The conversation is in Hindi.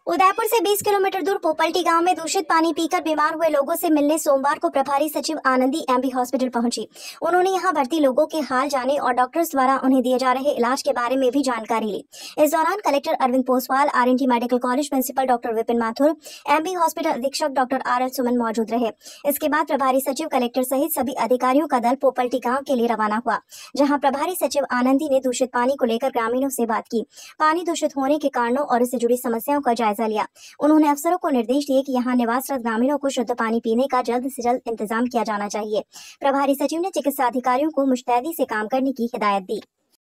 उदयपुर से 20 किलोमीटर दूर पोपल्टी गांव में दूषित पानी पीकर बीमार हुए लोगों से मिलने सोमवार को प्रभारी सचिव आनंदी एमबी हॉस्पिटल पहुंची। उन्होंने यहां भर्ती लोगों के हाल जाने और डॉक्टर्स द्वारा उन्हें दिए जा रहे इलाज के बारे में भी जानकारी ली। इस दौरान collector Arvind Poswal, RNT medical college principal doctor Vipin Mathur, MB hospital अधीक्षक डॉक्टर आर सुमन मौजूद रहे। इसके बाद प्रभारी सचिव, कलेक्टर सहित सभी अधिकारियों का दल पोपल्टी गाँव के लिए रवाना हुआ, जहाँ प्रभारी सचिव आनंदी ने दूषित पानी को लेकर ग्रामीणों से बात की, पानी दूषित होने के कारणों और इससे जुड़ी समस्याओं का जायजा लिया। उन्होंने अफसरों को निर्देश दिए कि यहां निवासरत ग्रामीणों को शुद्ध पानी पीने का जल्द से जल्द इंतजाम किया जाना चाहिए। प्रभारी सचिव ने चिकित्सा अधिकारियों को मुस्तैदी से काम करने की हिदायत दी।